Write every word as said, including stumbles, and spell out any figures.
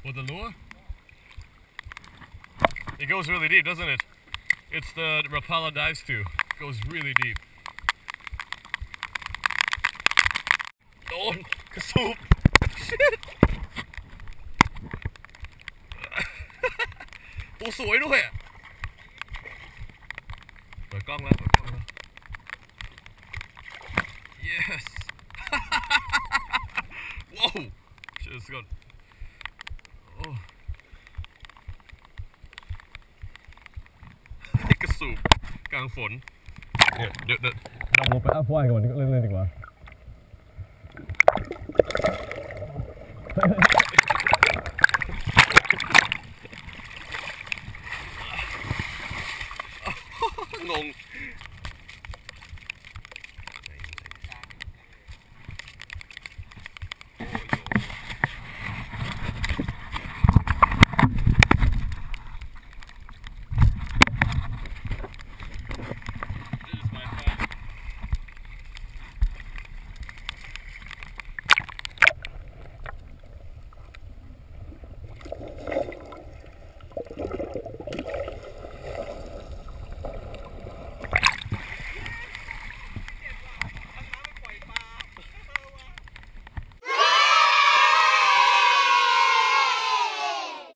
With the lure? It goes really deep, doesn't it? It's the Rapala dives too. It goes really deep. โดนกระสูบ Shit โอ้สวยด้วยอ่ะเปิดกล้องแล้วเปิดกล้องแล้ว Yes Whoa Shit, it's good Oh กระสูบกลางฝนเดี๋ยวเดี๋ยวเดี๋ยวเราลงไปอ้าควายก่อนเล่นๆดีกว่า